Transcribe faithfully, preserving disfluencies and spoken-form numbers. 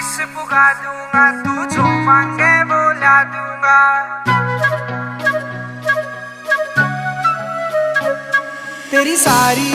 Wish पुगा दूंगा, तू जो मांगे वो ला दूंगा। तेरी सारी